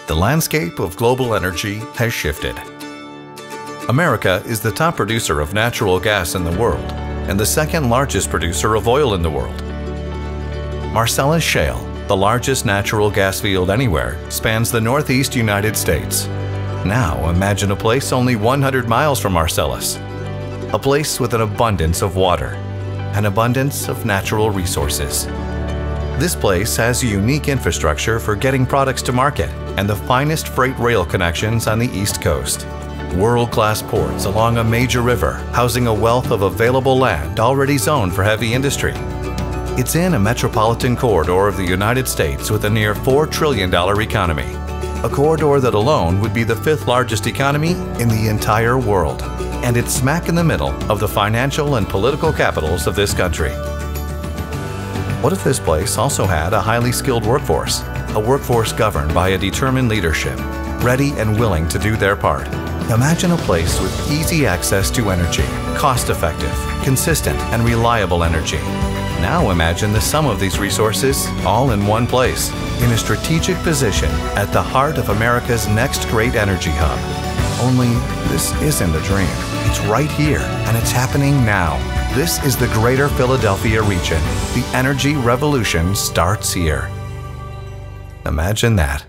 The landscape of global energy has shifted. America is the top producer of natural gas in the world and the second largest producer of oil in the world. Marcellus Shale, the largest natural gas field anywhere, spans the northeast United States. Now imagine a place only 100 miles from Marcellus. A place with an abundance of water, an abundance of natural resources. This place has a unique infrastructure for getting products to market and the finest freight rail connections on the East Coast. World-class ports along a major river, housing a wealth of available land already zoned for heavy industry. It's in a metropolitan corridor of the United States with a near $4 trillion economy. A corridor that alone would be the 5th largest economy in the entire world. And it's smack in the middle of the financial and political capitals of this country. What if this place also had a highly skilled workforce? A workforce governed by a determined leadership, ready and willing to do their part. Imagine a place with easy access to energy, cost-effective, consistent, and reliable energy. Now imagine the sum of these resources all in one place, in a strategic position at the heart of America's next great energy hub. Only this isn't a dream. It's right here, and it's happening now. This is the Greater Philadelphia region. The energy revolution starts here. Imagine that.